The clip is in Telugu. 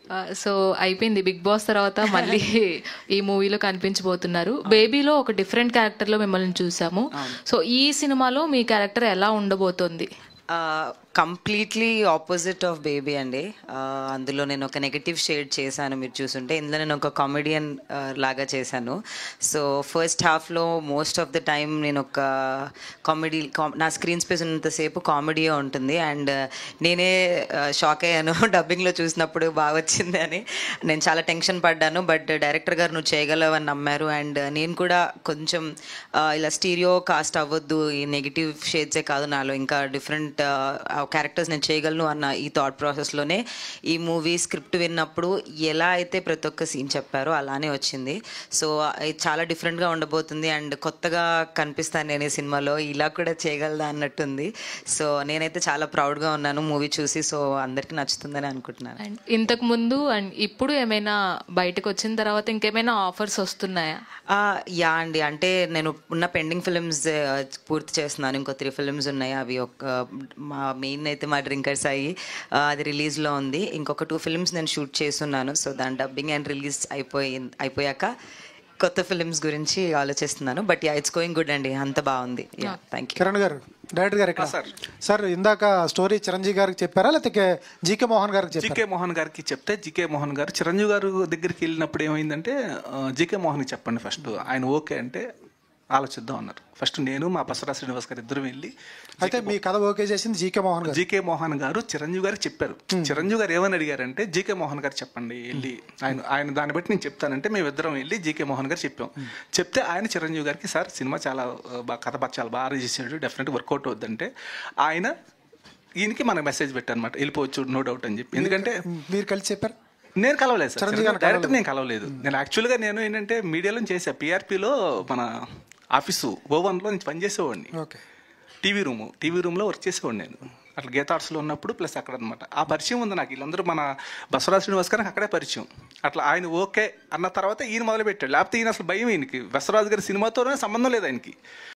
సో అయిపోయింది బిగ్ బాస్ తర్వాత మళ్ళీ ఈ మూవీలో కనిపించబోతున్నారు. బేబీలో ఒక డిఫరెంట్ క్యారెక్టర్లో మిమ్మల్ని చూసాము. సో ఈ సినిమాలో మీ క్యారెక్టర్ ఎలా ఉండబోతోంది? కంప్లీట్లీ ఆపోజిట్ ఆఫ్ బేబీ అండి. అందులో నేను ఒక నెగటివ్ షేడ్ చేశాను, మీరు చూసుంటే. ఇందులో నేను ఒక కామెడియన్ లాగా చేశాను. సో ఫస్ట్ హాఫ్లో మోస్ట్ ఆఫ్ ద టైం నేను ఒక నా స్క్రీన్ స్పేస్ ఉన్నంతసేపు కామెడీయే ఉంటుంది. అండ్ నేనే షాక్ అయ్యాను డబ్బింగ్లో చూసినప్పుడు బాగా వచ్చింది అని. నేను చాలా టెన్షన్ పడ్డాను. బట్ డైరెక్టర్ గారు నువ్వు చేయగలవని నమ్మారు. అండ్ నేను కూడా కొంచెం ఇలా స్టీరియో కాస్ట్ అవ్వద్దు, ఈ నెగిటివ్ షేడ్సే కాదు, నాలో ఇంకా డిఫరెంట్ క్యారెక్టర్స్ నేను చేయగలను అన్న ఈ థాట్ ప్రాసెస్లోనే ఈ మూవీ స్క్రిప్ట్ విన్నప్పుడు ఎలా అయితే ప్రతి ఒక్క సీన్ చెప్పారో అలానే వచ్చింది. సో ఇది చాలా డిఫరెంట్గా ఉండబోతుంది. అండ్ కొత్తగా కనిపిస్తాను నేను ఈ సినిమాలో, ఇలా కూడా చేయగలదా అన్నట్టుంది. సో నేనైతే చాలా ప్రౌడ్గా ఉన్నాను మూవీ చూసి. సో అందరికీ నచ్చుతుందని అనుకుంటున్నాను. అండ్ ఇంతకు ముందు అండ్ ఇప్పుడు ఏమైనా బయటకు వచ్చిన తర్వాత ఇంకేమైనా ఆఫర్స్ వస్తున్నాయా? యా అండి, అంటే నేను ఉన్న పెండింగ్ ఫిల్మ్స్ పూర్తి చేస్తున్నాను. ఇంకో 3 ఫిల్మ్స్ ఉన్నాయి. అవి మా మెయిన్ అయితే మా డ్రింకర్స్ అయ్యి అది రిలీజ్లో ఉంది. ఇంకొక 2 ఫిల్మ్స్ నేను షూట్ చేస్తున్నాను. సో దాని డబ్బింగ్ అండ్ రిలీజ్ అయిపోయాక కొత్త ఫిల్మ్స్ గురించి ఆలోచిస్తున్నాను. But yeah, it's going good అండి, అంత బాగుంది. Yeah, thank you. కిరణ్ గారు, డైరెక్టర్ గారు ఇక్కడ సార్ ఇందాక స్టోరీ చిరంజీవి గారికి చెప్పారా లేకపోతే జీకే మోహన్ గారికి చెప్పారా? జీకే మోహన్ గారికి చెప్తే జీకే మోహన్ గారు చిరంజీవి గారు దగ్గరికి వెళ్ళినప్పుడు ఏమైందంటే జీకే మోహన్కి చెప్పండి ఫస్ట్, ఆయన ఓకే అంటే ఆలోచిద్దాం అన్నారు. ఫస్ట్ నేను మా బసవరాజ్ శ్రీనివాస్ గారు ఇద్దరు వెళ్ళి, అయితే మీ కథ ఓకే చేసింది జీకే మోహన్ గారు. జీకే మోహన్ గారు చిరంజీవి గారికి చెప్పారు. చిరంజీవి గారు ఏమని అడిగారంటే జీకే మోహన్ గారు చెప్పండి వెళ్ళి, ఆయన దాన్ని బట్టి నేను చెప్తానంటే మేము ఇద్దరం వెళ్ళి జీకే మోహన్ గారు చెప్పాం. చెప్తే ఆయన చిరంజీవి గారికి సార్ సినిమా చాలా కథ చాలా బాగా చేసాడు, డెఫినెట్గా వర్కౌట్ అవుద్దంటే ఆయన ఈయనకి మనకు మెసేజ్ పెట్టారనమాట, వెళ్ళిపోవచ్చు నో డౌట్ అని చెప్పి. ఎందుకంటే మీరు కలిసి చెప్పారు? నేను కలవలేదు సార్, డైరెక్టర్ నేను కలవలేదు. నేను యాక్చువల్గా నేను ఏంటంటే మీడియాలో చేసా, పిఆర్పీలో మన ఆఫీసు ఓవన్లో నుంచి పనిచేసేవాడిని. టీవీ రూమ్లో వర్క్ చేసేవాడిని నేను. అట్లా గీత ఆర్ట్స్లో ఉన్నప్పుడు ప్లస్ అక్కడ అనమాట. ఆ పరిచయం ఉంది నాకు. వీళ్ళందరూ మన బసవరాజ్ శ్రీనివాస్ గారికి అక్కడే పరిచయం. అట్లా ఆయన ఓకే అన్న తర్వాత ఈయన మొదలుపెట్టాడు. లేకపోతే ఈయన అసలు భయం, ఈయనకి బసవరాజు గారి సినిమాతోనే సంబంధం లేదు ఆయనకి.